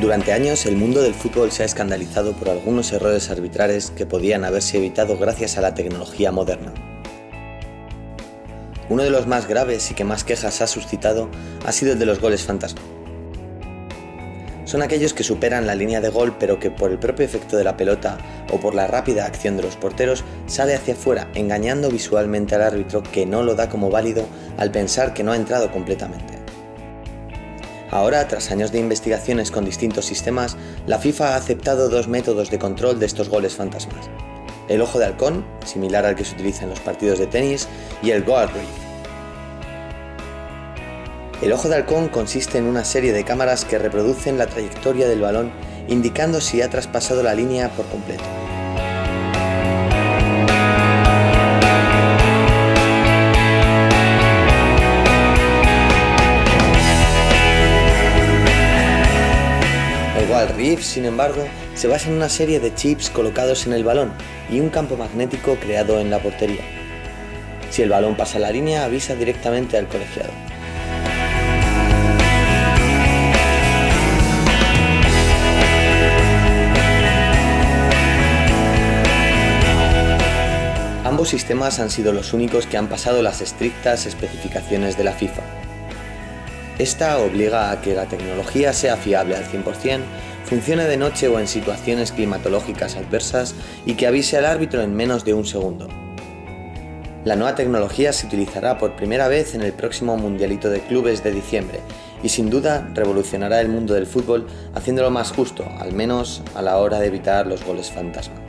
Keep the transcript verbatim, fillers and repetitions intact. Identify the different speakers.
Speaker 1: Durante años el mundo del fútbol se ha escandalizado por algunos errores arbitrales que podían haberse evitado gracias a la tecnología moderna. Uno de los más graves y que más quejas ha suscitado ha sido el de los goles fantasma. Son aquellos que superan la línea de gol pero que por el propio efecto de la pelota o por la rápida acción de los porteros sale hacia afuera, engañando visualmente al árbitro que no lo da como válido al pensar que no ha entrado completamente. Ahora, tras años de investigaciones con distintos sistemas, la FIFA ha aceptado dos métodos de control de estos goles fantasmas: el ojo de halcón, similar al que se utiliza en los partidos de tenis, y el goal reef. El ojo de halcón consiste en una serie de cámaras que reproducen la trayectoria del balón, indicando si ha traspasado la línea por completo. El goal reef, sin embargo, se basa en una serie de chips colocados en el balón y un campo magnético creado en la portería. Si el balón pasa la línea, avisa directamente al colegiado. Ambos sistemas han sido los únicos que han pasado las estrictas especificaciones de la FIFA. Esta obliga a que la tecnología sea fiable al cien por cien, funcione de noche o en situaciones climatológicas adversas y que avise al árbitro en menos de un segundo. La nueva tecnología se utilizará por primera vez en el próximo Mundialito de Clubes de diciembre y sin duda revolucionará el mundo del fútbol haciéndolo más justo, al menos a la hora de evitar los goles fantasma.